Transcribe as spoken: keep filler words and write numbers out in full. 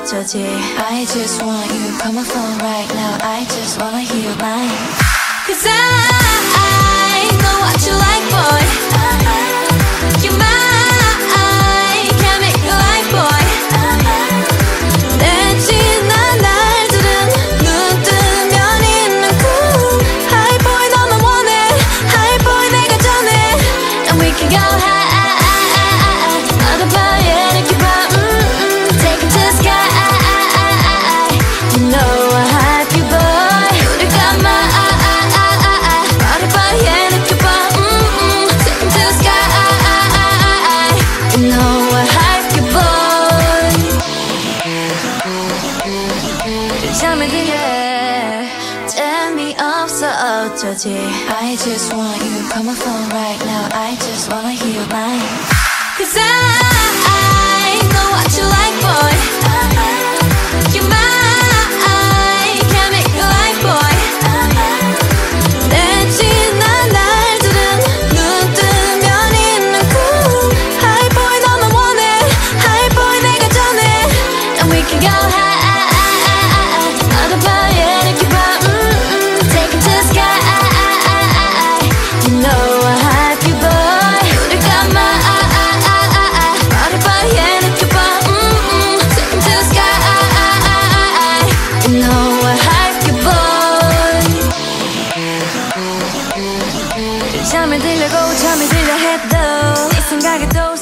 어쩌지 I just want you, call my phone right now I just wanna hear your line Cause I know what you like boy You're mine, can't make you like boy 내 지난 날들은 눈 뜨면 있는 꿈 Hi boy 너만 원해 Hi boy 내가 전해 And we can go high 어느 밤에 이렇게 봐 Take it to the sky You know I have you boy 우리 감아 어느 밤에 이렇게 봐 Take it to the sky You know I have you boy 잠에 들려 재미없어 어쩌지 I just want you, call my phone right now I just wanna hear your line Cause I know what you like boy You're mine, can't make you like boy 내 지난 날들은 눈 뜨면 있는 꿈 Hi boy 너만 원해 Hi boy 내가 전해 And we can go high 어느 밤에 이렇게 봐 Take it to the sky You know I have you boy 우리 감아 어느 밤에 이렇게 봐 Take it to the sky You know I have you boy 잠이 들려고 잠이 들려 해도 네 생각에 또